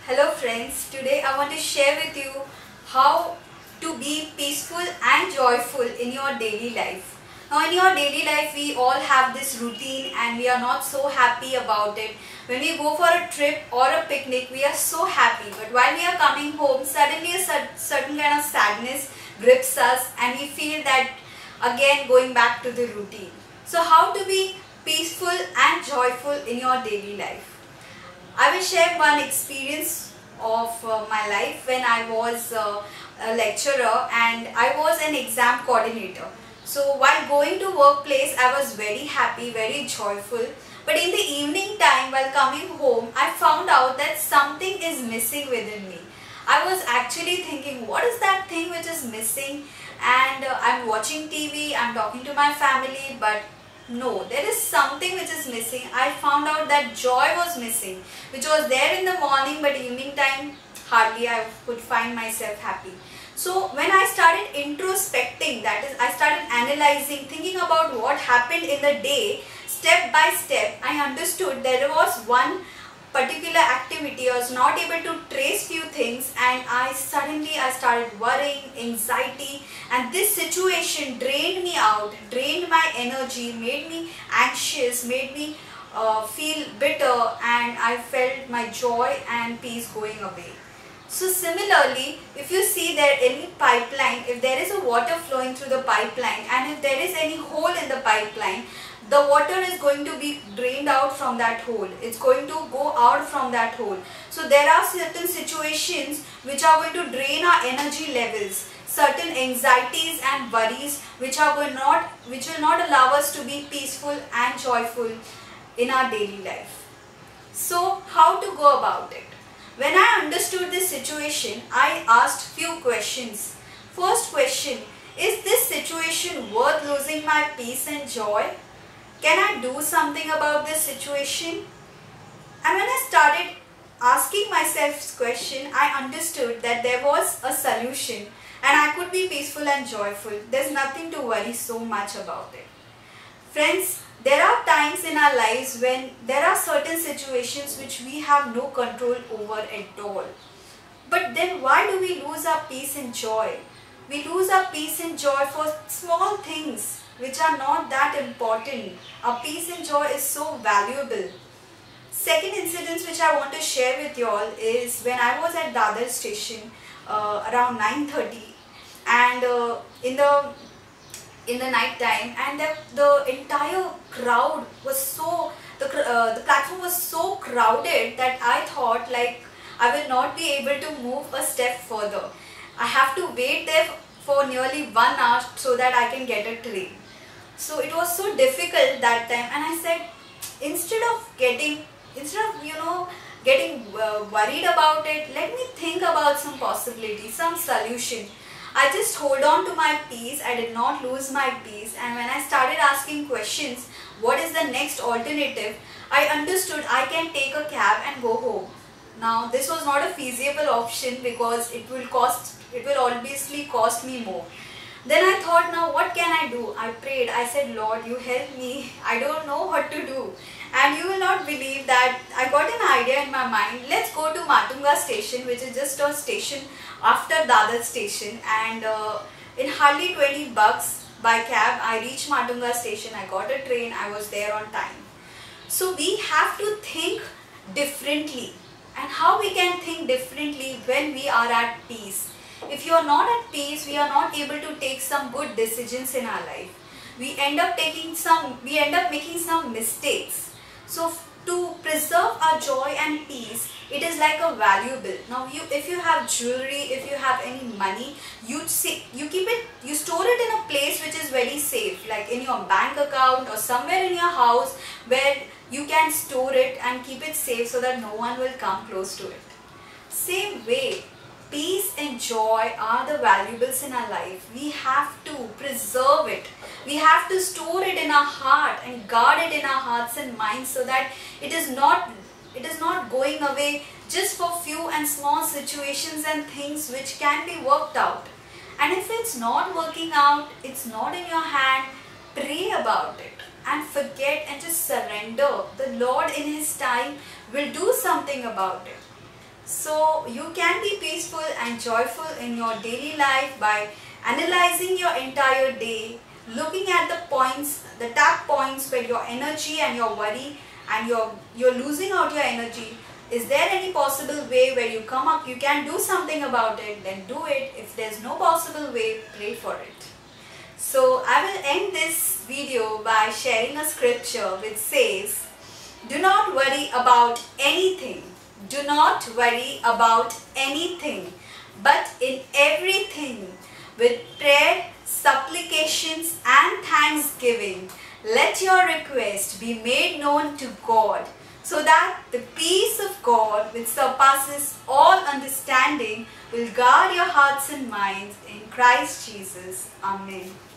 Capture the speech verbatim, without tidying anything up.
Hello friends, today I want to share with you how to be peaceful and joyful in your daily life. Now in your daily life we all have this routine and we are not so happy about it. When we go for a trip or a picnic we are so happy, but while we are coming home suddenly a certain kind of sadness grips us and we feel that again going back to the routine. So how to be peaceful and joyful in your daily life? I will share one experience of uh, my life when I was uh, a lecturer and I was an exam coordinator. So while going to workplace I was very happy, very joyful. But in the evening time while coming home I found out that something is missing within me. I was actually thinking, what is that thing which is missing? And uh, I'm watching T V, I'm talking to my family, but no, there is something which is missing. I found out that joy was missing, which was there in the morning, but evening time hardly I could find myself happy. So when I started introspecting, that is I started analyzing, thinking about what happened in the day, step by step, I understood there was one particular activity I was not able to trace few things, and I suddenly I started worrying, anxiety, and this situation drained me out, drained my energy, made me anxious, made me uh, feel bitter, and I felt my joy and peace going away. So similarly, if you see there any pipeline, if there is a water flowing through the pipeline and if there is any hole in the pipeline, the water is going to be drained out from that hole. It's going to go out from that hole. So there are certain situations which are going to drain our energy levels, certain anxieties and worries which are going not, which will not allow us to be peaceful and joyful in our daily life. So how to go about it? When I understood this situation, I asked few questions. First question, is this situation worth losing my peace and joy? Can I do something about this situation? And when I started asking myself this question, I understood that there was a solution and I could be peaceful and joyful. There's nothing to worry so much about it. Friends, there are times in our lives when there are certain situations which we have no control over at all. But then why do we lose our peace and joy? We lose our peace and joy for small things which are not that important. Our peace and joy is so valuable. Second incident which I want to share with you all is when I was at Dadar station uh, around nine thirty, and uh, in the in the night time, and the, the entire crowd was so the uh, the platform was so crowded that I thought like I will not be able to move a step further. I have to wait there for nearly one hour so that I can get a train. So it was so difficult that time, and I said, instead of getting, instead of you know getting uh, worried about it, let me think about some possibility, some solution. I just hold on to my peace. I did not lose my peace, and when I started asking questions, what is the next alternative, I understood I can take a cab and go home. Now this was not a feasible option because it will cost, it will obviously cost me more. Then I thought, now what can I do? I prayed. I said, Lord, you help me. I don't know what to do. And you will not believe that I got an idea in my mind. Let's go to Matunga station, which is just a station after Dadar station. And uh, in hardly twenty bucks by cab, I reached Matunga station. I got a train. I was there on time. So we have to think differently. And how we can think differently when we are at peace. If you are not at peace, we are not able to take some good decisions in our life. We end up taking some, we end up making some mistakes. So to preserve our joy and peace, it is like a valuable. Now you, if you have jewelry, if you have any money, you see, you keep it, you store it in a place which is very safe, like in your bank account or somewhere in your house where you can store it and keep it safe so that no one will come close to it. Same way, peace and joy are the valuables in our life. We have to preserve it. We have to store it in our heart and guard it in our hearts and minds so that it is not, it is not going away just for few and small situations and things which can be worked out. And if it's not working out, it's not in your hand, pray about it and forget and just surrender. The Lord in His time will do something about it. So you can be peaceful and joyful in your daily life by analyzing your entire day, looking at the points, the tap points where your energy and your worry and you're, you're losing out your energy. Is there any possible way where you come up, you can do something about it, then do it. If there's no possible way, pray for it. So I will end this video by sharing a scripture which says, do not worry about anything. Do not worry about anything, but in everything, with prayer, supplications and thanksgiving, let your request be made known to God, so that the peace of God, which surpasses all understanding, will guard your hearts and minds in Christ Jesus. Amen.